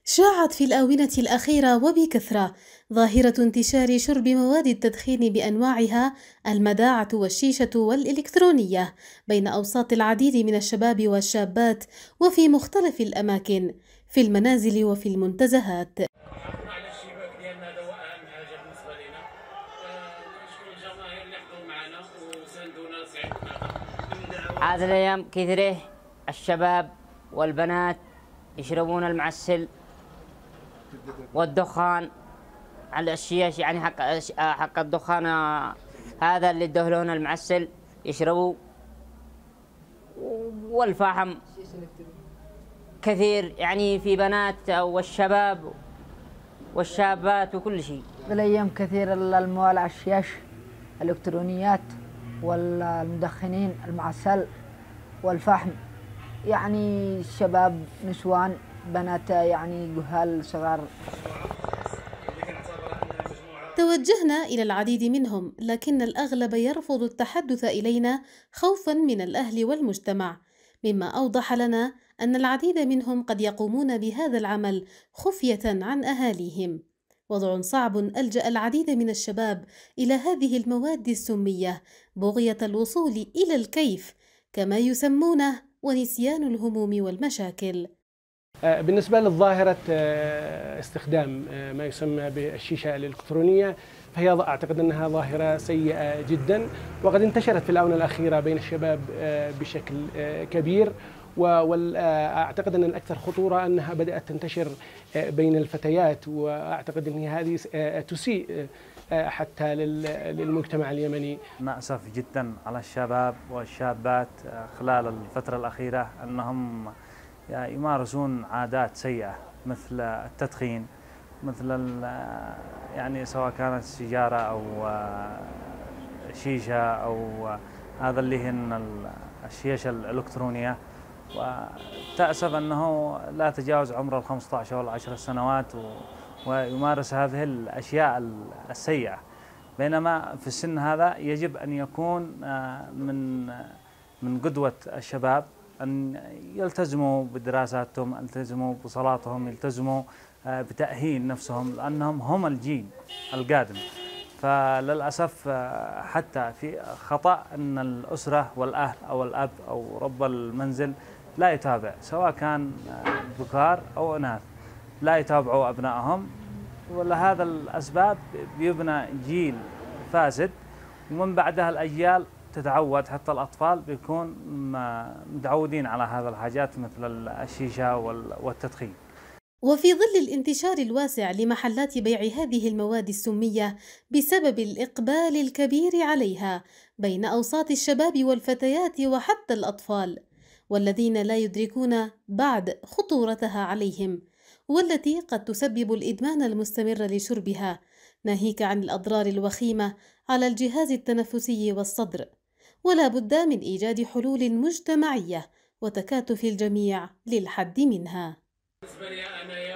شاعت في الآونة الأخيرة وبكثرة ظاهرة انتشار شرب مواد التدخين بأنواعها المداعة والشيشة والإلكترونية بين أوساط العديد من الشباب والشابات وفي مختلف الأماكن في المنازل وفي المنتزهات. هذه الأيام كثيرة الشباب والبنات يشربون المعسل والدخان على الشيش، يعني حق الدخان هذا اللي يدهلون المعسل يشربوا، والفحم كثير، يعني في بنات والشباب والشابات وكل شيء. بالأيام كثير الموال على الشيش، الإلكترونيات والمدخنين، المعسل والفحم، يعني الشباب نسوان بنات، يعني جهال صغار. توجهنا إلى العديد منهم، لكن الأغلب يرفض التحدث إلينا خوفاً من الأهل والمجتمع، مما أوضح لنا أن العديد منهم قد يقومون بهذا العمل خفية عن أهاليهم. وضع صعب ألجأ العديد من الشباب إلى هذه المواد السمية بغية الوصول إلى الكيف كما يسمونه، ونسيان الهموم والمشاكل. بالنسبة للظاهرة استخدام ما يسمى بالشيشة الإلكترونية، فهي أعتقد أنها ظاهرة سيئة جدا، وقد انتشرت في الآونة الأخيرة بين الشباب بشكل كبير، وأعتقد أن الأكثر خطورة أنها بدأت تنتشر بين الفتيات، وأعتقد أن هذه تسيء حتى للمجتمع اليمني. نأسف جدا على الشباب والشابات خلال الفترة الأخيرة أنهم يمارسون عادات سيئة مثل التدخين، مثل يعني سواء كانت السيجارة أو شيشة أو هذا اللي هن الشيشة الإلكترونية. وتأسف أنه لا تجاوز عمر 15 أو 10 سنوات ويمارس هذه الأشياء السيئة، بينما في السن هذا يجب أن يكون من قدوة الشباب أن يلتزموا بدراساتهم، يلتزموا بصلاتهم، يلتزموا بتأهيل نفسهم، لأنهم هم الجيل القادم. فللأسف حتى في خطأ أن الأسرة والأهل أو الأب أو رب المنزل لا يتابع، سواء كان ذكار أو إناث، لا يتابعوا أبنائهم، ولهذا الأسباب بيبنى جيل فاسد، ومن بعدها الأجيال تتعود، حتى الأطفال بيكون متعودين على هذا الحاجات مثل الشيشة والتدخين. وفي ظل الانتشار الواسع لمحلات بيع هذه المواد السمية بسبب الإقبال الكبير عليها بين أوساط الشباب والفتيات وحتى الأطفال، والذين لا يدركون بعد خطورتها عليهم، والتي قد تسبب الإدمان المستمر لشربها، ناهيك عن الأضرار الوخيمة على الجهاز التنفسي والصدر. ولا بد من إيجاد حلول مجتمعية وتكاتف الجميع للحد منها.